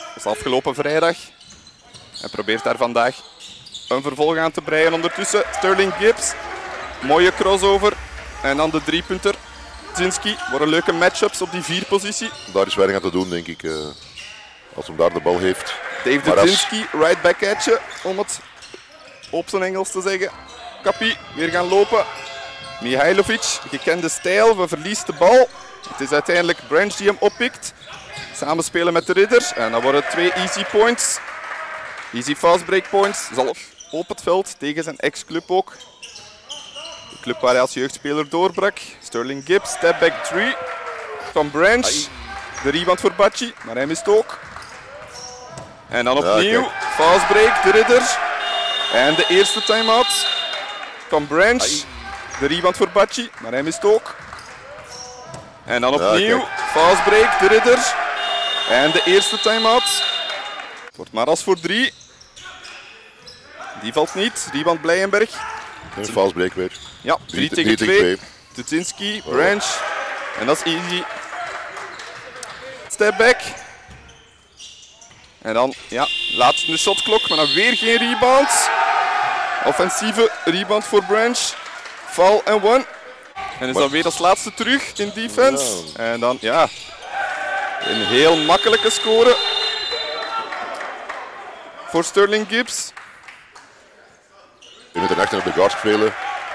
Dat is afgelopen vrijdag. En probeert daar vandaag een vervolg aan te breien. Ondertussen Sterling Gibbs. Mooie crossover. En dan de driepunter. Dudzinski. Worden leuke matchups op die 4-positie. Daar is weinig aan te doen, denk ik. Als hem daar de bal heeft. Dave Dudzinski, right back at je, om het op zijn Engels te zeggen. Kapi, weer gaan lopen. Mihailovic, gekende stijl, we verliest de bal. Het is uiteindelijk Branch die hem oppikt. Samenspelen met de Ridders en dan worden het 2 easy points. Easy fast break points. Zal op het veld tegen zijn ex-club ook. De club waar hij als jeugdspeler doorbrak. Sterling Gibbs, step back 3 van Branch. De rebound voor Bacci, maar hij mist ook. En dan opnieuw, fast break, de Ridders. En de eerste time-out van Branch. De rebound voor Bacci, maar hij mist ook. En dan opnieuw, fast break, de Ridders. En de eerste time-out. Het wordt Maras voor 3. Die valt niet, rebound Blijenberg. Een fast break weer. Ja, 3 tegen 2. Dudzinski, Branch. En dat is easy. Step back. En dan, ja, laatst in de shotklok, maar dan weer geen rebounds. Offensieve rebound voor Branch. Foul en one. En is dan weer als laatste terug in defense. En dan, ja, een heel makkelijke score voor Sterling Gibbs. Je moet er achter op de guard spelen.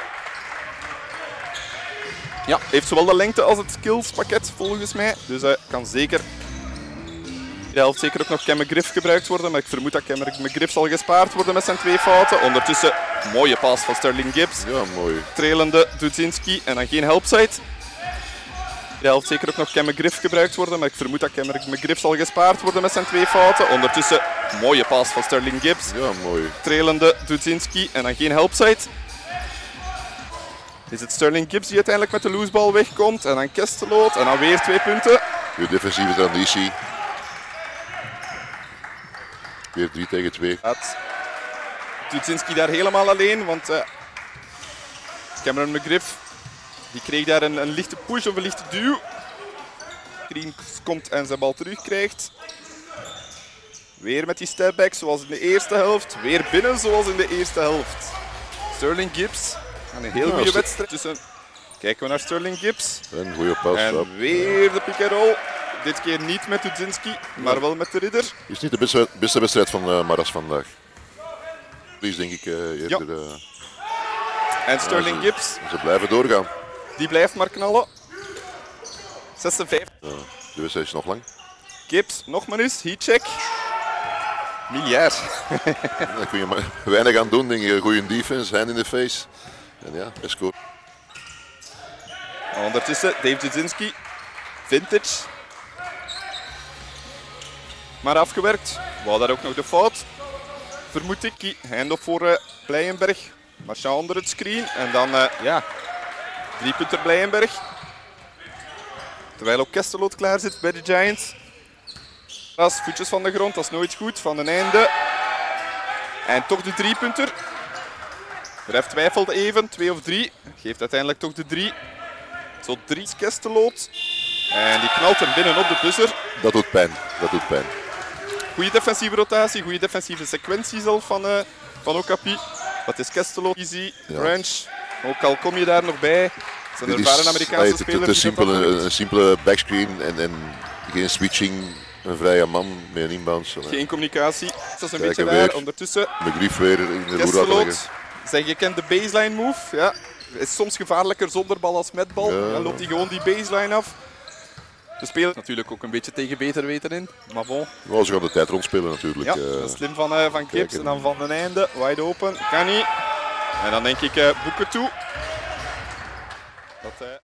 Ja, heeft zowel de lengte als het skillspakket volgens mij. Dus hij kan zeker de helft zeker ook nog Cam McGriff gebruikt worden. Maar ik vermoed dat Cam McGriff zal gespaard worden met zijn 2 fouten. Ondertussen mooie pass van Sterling Gibbs. Ja, mooi. Trailende Dudzinski en dan geen helpside. De helft zeker ook nog Cam McGriff gebruikt worden. Maar ik vermoed dat Cam McGriff zal gespaard worden met zijn 2 fouten. Ondertussen mooie pass van Sterling Gibbs. Ja, mooi. Trailende Dudzinski en dan geen helpside. Is het Sterling Gibbs die uiteindelijk met de loosebal wegkomt. En dan Kesteloot en dan weer 2 punten. Weer defensieve transitie. Weer 3 tegen 2. Dudzinski daar helemaal alleen, want Cameron McGriff die kreeg daar een lichte push of een lichte duw. Green komt en zijn bal terugkrijgt. Weer met die stepback zoals in de eerste helft. Weer binnen zoals in de eerste helft. Sterling Gibbs aan een heel goede wedstrijd. Tussen. Kijken we naar Sterling Gibbs. Een goede pas. En weer de pick and roll. Dit keer niet met Dudzinski, maar wel met de Ridder. Is niet de beste wedstrijd van Maras vandaag. Verlies denk ik eerder. Ja. En Sterling Gibbs. Ze blijven doorgaan. Die blijft maar knallen. 56. De wedstrijd is nog lang. Gibbs, nog maar eens. Heatcheck. Miljard. Daar kun je maar weinig aan doen, denk ik. Goede defense, hand in the face. En ja, hij scoort. Ondertussen Dave Dudzinski. Vintage. Maar afgewerkt. Wou daar ook nog de fout. Vermoed ik. Handoff voor Blijenberg. Marchand onder het screen. En dan, ja, 3 punten Blijenberg. Terwijl ook Kesteloot klaar zit bij de Giants. Ras, voetjes van de grond, dat is nooit goed. Van een einde. En toch de 3 punter. Ref twijfelde even, 2 of 3. Geeft uiteindelijk toch de 3. Zo 3 Kesteloot. En die knalt hem binnen op de buzzer. Dat doet pijn. Dat doet pijn. Goede defensieve rotatie, goede defensieve sequentie zelf van Okapi. Dat is Kesteloot, Easy, Branch. Ook al kom je daar nog bij. Het zijn ervaren Amerikaanse spelers. Het is een simpele backscreen en geen switching. Een vrije man met een inbounds. Geen communicatie. Dat is een beetje raar. Ondertussen. McGriff weer in de Kesteloot. Zijn gekende baseline move. Ja. Is soms gevaarlijker zonder bal als met bal. Dan loopt hij gewoon die baseline af. De spelen natuurlijk ook een beetje tegen beter weten in. Maar bon. Ja, ze gaan de tijd rondspelen natuurlijk. Ja, dat is slim van Gibbs. En dan van een einde. Wide open. Kan niet. En dan denk ik boeken toe. Dat,